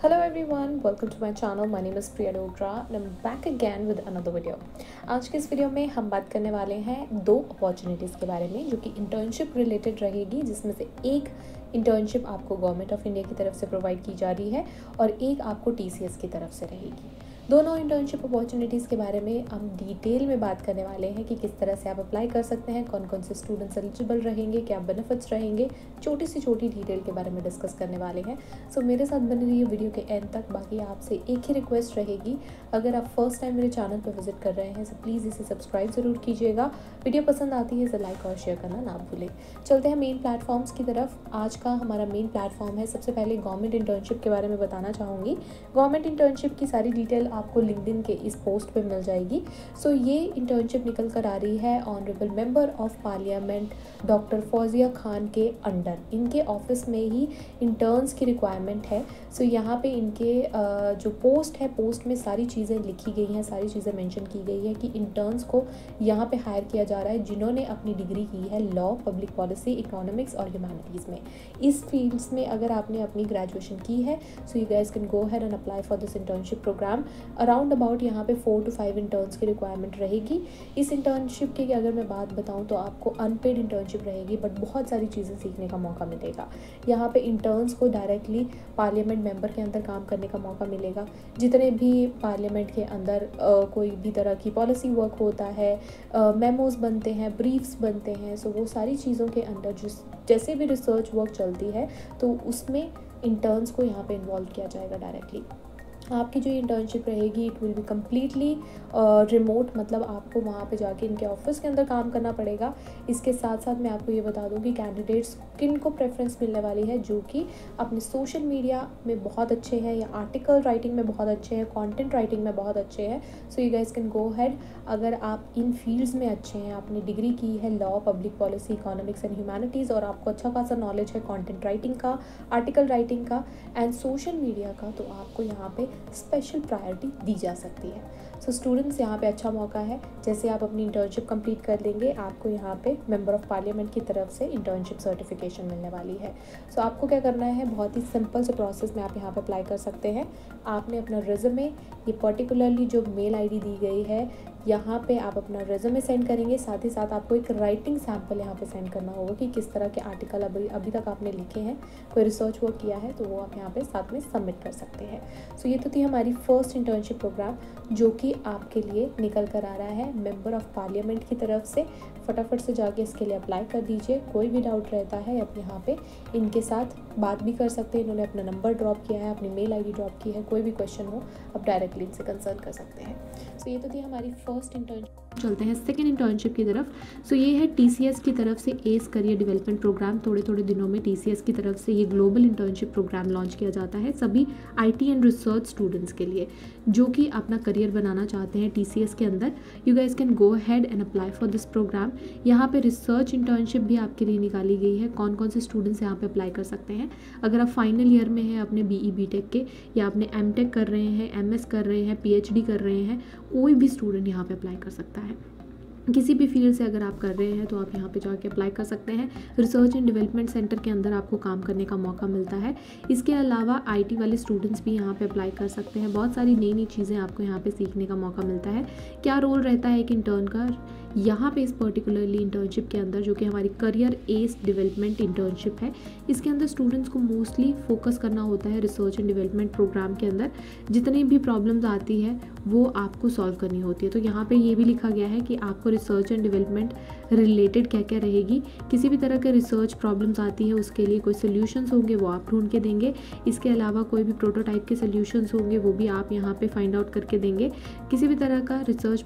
Hello everyone, welcome to my channel. My name is Priya Dogra and I'm back again with another video. आज के इस video में हम बात करने वाले हैं दो अपॉर्चुनिटीज़ के बारे में जो कि इंटर्नशिप रिलेटेड रहेगी, जिसमें से एक इंटर्नशिप आपको गवर्नमेंट ऑफ इंडिया की तरफ से प्रोवाइड की जा रही है और एक आपको TCS की तरफ से रहेगी। दोनों इंटर्नशिप अपॉर्चुनिटीज़ के बारे में हम डिटेल में बात करने वाले हैं कि किस तरह से आप अप्लाई कर सकते हैं, कौन कौन से स्टूडेंट्स एलिजिबल रहेंगे, क्या बेनिफिट्स रहेंगे, छोटी सी छोटी डिटेल के बारे में डिस्कस करने वाले हैं। सो मेरे साथ बने रहिए वीडियो के एंड तक। बाकी आपसे एक ही रिक्वेस्ट रहेगी, अगर आप फर्स्ट टाइम मेरे चैनल पर विजिट कर रहे हैं तो प्लीज़ इसे सब्सक्राइब ज़रूर कीजिएगा। वीडियो पसंद आती है तो लाइक और शेयर करना ना भूलें। चलते हैं मेन प्लेटफॉर्म्स की तरफ। आज का हमारा मेन प्लेटफॉर्म है, सबसे पहले गवर्नमेंट इंटर्नशिप के बारे में बताना चाहूँगी। गवर्नमेंट इंटर्नशिप की सारी डिटेल आपको लिंक्डइन के इस पोस्ट पे मिल जाएगी। सो ये इंटर्नशिप निकल कर आ रही है honourable member of parliament doctor Fauzia Khan के अंडर। इनके ऑफिस में ही इंटर्न्स की रिक्वायरमेंट है। सो यहाँ पे इनके जो पोस्ट है, पोस्ट में सारी चीज़ें लिखी गई हैं, सारी चीज़ें मेंशन की गई है कि इंटर्न्स को यहाँ पे हायर किया जा रहा है जिन्होंने अपनी डिग्री की है लॉ, पब्लिक पॉलिसी, इकोनॉमिक्स और ह्यूमैनिटीज़ में। इस फील्ड्स में अगर आपने अपनी ग्रेजुएशन की है so you guys can go ahead and apply for this internship programme. Around about यहाँ पे 4 to 5 इंटर्न्स की रिक्वायरमेंट रहेगी। इस इंटर्नशिप की अगर मैं बात बताऊँ तो आपको अनपेड इंटर्नशिप रहेगी, बट बहुत सारी चीज़ें सीखने का मौका मिलेगा। यहाँ पे इंटर्न्स को डायरेक्टली पार्लियामेंट मेंबर के अंदर काम करने का मौका मिलेगा। जितने भी पार्लियामेंट के अंदर कोई भी तरह की पॉलिसी वर्क होता है, मेमोज बनते हैं, ब्रीफ्स बनते हैं, सो वो सारी चीज़ों के अंदर जैसे भी रिसर्च वर्क चलती है तो उसमें इंटर्न्स को यहाँ पे इन्वॉल्व किया जाएगा डायरेक्टली। आपकी जो इंटर्नशिप रहेगी it will be completely remote, मतलब आपको वहाँ पे जाके इनके ऑफिस के अंदर काम करना पड़ेगा। इसके साथ साथ मैं आपको ये बता दूँ कि कैंडिडेट्स किन को प्रेफरेंस मिलने वाली है जो कि अपने सोशल मीडिया में बहुत अच्छे हैं या आर्टिकल राइटिंग में बहुत अच्छे हैं, कंटेंट राइटिंग में बहुत अच्छे हैं। So you guys can go ahead. अगर आप इन फील्ड्स में अच्छे हैं, आपने डिग्री की है law, public policy, economics and humanities और आपको अच्छा खासा नॉलेज है कंटेंट राइटिंग का, आर्टिकल राइटिंग का एंड सोशल मीडिया का, तो आपको यहाँ पे स्पेशल प्रायोरिटी दी जा सकती है। सो स्टूडेंट्स यहाँ पे अच्छा मौका है। जैसे आप अपनी इंटर्नशिप कंप्लीट कर लेंगे आपको यहाँ पे मेंबर ऑफ पार्लियामेंट की तरफ से इंटर्नशिप सर्टिफिकेशन मिलने वाली है। सो आपको क्या करना है, बहुत ही सिंपल से प्रोसेस में आप यहाँ पे अप्लाई कर सकते हैं। आपने अपना रेज्यूमे, ये पर्टिकुलरली जो मेल आईडी दी गई है यहाँ पे आप अपना रेज्यूमे सेंड करेंगे। साथ ही साथ आपको एक राइटिंग सैम्पल यहाँ पे सेंड करना होगा कि किस तरह के आर्टिकल अभी तक आपने लिखे हैं, कोई रिसर्च वर्क किया है तो वो आप यहाँ पे साथ में सबमिट कर सकते हैं। सो ये तो थी हमारी फर्स्ट इंटर्नशिप प्रोग्राम जो कि आपके लिए निकल कर आ रहा है मेंबर ऑफ पार्लियामेंट की तरफ से। फटाफट से जाके इसके लिए अप्लाई कर दीजिए। कोई भी डाउट रहता है आप यहाँ पे इनके साथ बात भी कर सकते हैं। इन्होंने अपना नंबर ड्रॉप किया है, अपनी मेल आईडी ड्रॉप की है। कोई भी क्वेश्चन हो आप डायरेक्टली इनसे कंसल्ट कर सकते हैं। सो ये तो थी हमारी फर्स्ट इंटर्नशिप। चलते हैं सेकेंड इंटर्नशिप की तरफ। सो ये है TCS की तरफ से एस करियर डेवलपमेंट प्रोग्राम। थोड़े थोड़े दिनों में TCS की तरफ से ये ग्लोबल इंटर्नशिप प्रोग्राम लॉन्च किया जाता है सभी IT एंड रिसर्च स्टूडेंट्स के लिए जो कि अपना करियर बनाना चाहते हैं TCS के अंदर। You guys can go ahead and apply for this programme. यहाँ पे रिसर्च इंटर्नशिप भी आपके लिए निकाली गई है। कौन कौन से स्टूडेंट्स यहाँ पे अप्लाई कर सकते हैं, अगर आप फाइनल ईयर में हैं अपने BE BTech के, या अपने MTech कर रहे हैं, MS कर रहे हैं, PhD कर रहे हैं, कोई भी स्टूडेंट यहाँ पे अप्लाई कर सकता है। किसी भी फील्ड से अगर आप कर रहे हैं तो आप यहाँ पे जाके अप्लाई कर सकते हैं। रिसर्च एंड डेवलपमेंट सेंटर के अंदर आपको काम करने का मौका मिलता है। इसके अलावा IT वाले स्टूडेंट्स भी यहाँ पे अप्लाई कर सकते हैं। बहुत सारी नई नई चीज़ें आपको यहाँ पे सीखने का मौका मिलता है। क्या रोल रहता है एक इंटर्न का यहाँ पे इस पर्टिकुलरली इंटर्नशिप के अंदर, जो कि हमारी करियर एस डेवलपमेंट इंटर्नशिप है, इसके अंदर स्टूडेंट्स को मोस्टली फोकस करना होता है रिसर्च एंड डेवलपमेंट प्रोग्राम के अंदर। जितनी भी प्रॉब्लम्स आती है वो आपको सॉल्व करनी होती है। तो यहाँ पे ये भी लिखा गया है कि आपको रिसर्च एंड डेवलपमेंट रिलेटेड क्या क्या रहेगी। किसी भी तरह के रिसर्च प्रॉब्लम्स आती है उसके लिए कोई सोल्यूशंस होंगे वो आप ढूंढ के देंगे। इसके अलावा कोई भी प्रोटोटाइप के सोल्यूशंस होंगे वो भी आप यहाँ पे फाइंड आउट करके देंगे। किसी भी तरह का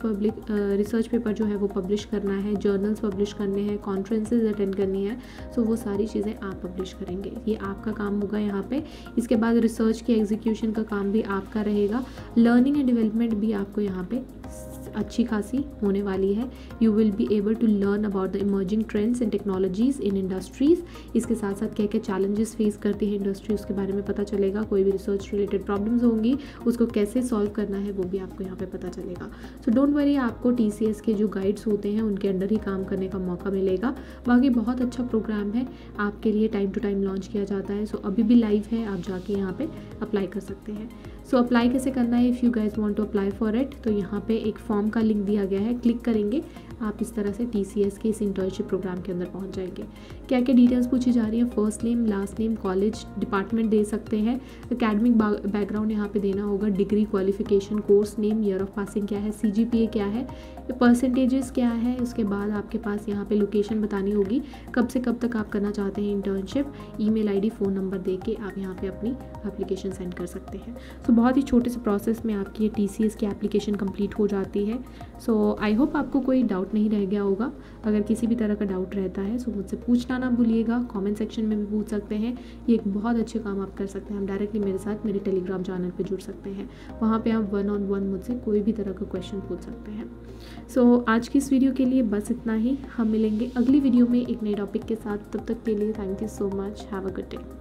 रिसर्च पेपर जो है वो पब्लिश करना है, जर्नल्स पब्लिश करने हैं, कॉन्फ्रेंसेज अटेंड करनी है, सो वो सारी चीज़ें आप पब्लिश करेंगे। ये आपका काम होगा यहाँ पे। इसके बाद रिसर्च की एग्जीक्यूशन का काम भी आपका रहेगा। लर्निंग एंड डेवलपमेंट भी आपको यहाँ पे अच्छी खासी होने वाली है। You will be able to learn about the emerging trends and technologies in industries. इसके साथ साथ क्या क्या चैलेंजेस फेस करती है इंडस्ट्री उसके बारे में पता चलेगा। कोई भी रिसर्च रिलेटेड प्रॉब्लम्स होंगी उसको कैसे सॉल्व करना है वो भी आपको यहाँ पे पता चलेगा। सो डोंट वरी, आपको TCS के जो गाइड्स होते हैं उनके अंडर ही काम करने का मौका मिलेगा। बाकी बहुत अच्छा प्रोग्राम है, आपके लिए टाइम टू टाइम लॉन्च किया जाता है। सो अभी भी लाइव है, आप जाके यहाँ पे अप्लाई कर सकते हैं। सो अप्लाई कैसे करना है, if you guys want to apply for it, तो यहाँ पे एक फॉर्म का लिंक दिया गया है, क्लिक करेंगे आप इस तरह से TCS के इस इंटर्नशिप प्रोग्राम के अंदर पहुँच जाएंगे। क्या क्या डिटेल्स पूछी जा रही है, first name, last name, college, department दे सकते हैं, एकेडमिक बैकग्राउंड यहाँ पे देना होगा, degree, qualification, course name, year of passing क्या है, CGPA क्या है, परसेंटेजेस क्या है। उसके बाद आपके पास यहाँ पे लोकेशन बतानी होगी, कब से कब तक आप करना चाहते हैं internship, email ID, phone number दे के आप यहाँ पे अपनी एप्लीकेशन सेंड कर सकते हैं। सो बहुत ही छोटे से प्रोसेस में आपकी ये TCS की एप्लीकेशन कंप्लीट हो जाती है। सो आई होप आपको कोई डाउट नहीं रह गया होगा। अगर किसी भी तरह का डाउट रहता है सो मुझसे पूछना ना भूलिएगा, कमेंट सेक्शन में भी पूछ सकते हैं। ये एक बहुत अच्छे काम आप कर सकते हैं। आप डायरेक्टली मेरे साथ मेरे टेलीग्राम चैनल पे जुड़ सकते हैं, वहाँ पे आप 1-on-1 मुझसे कोई भी तरह का क्वेश्चन पूछ सकते हैं। सो आज की इस वीडियो के लिए बस इतना ही। हम मिलेंगे अगली वीडियो में एक नए टॉपिक के साथ। तब तक के लिए thank you so much, have a good day.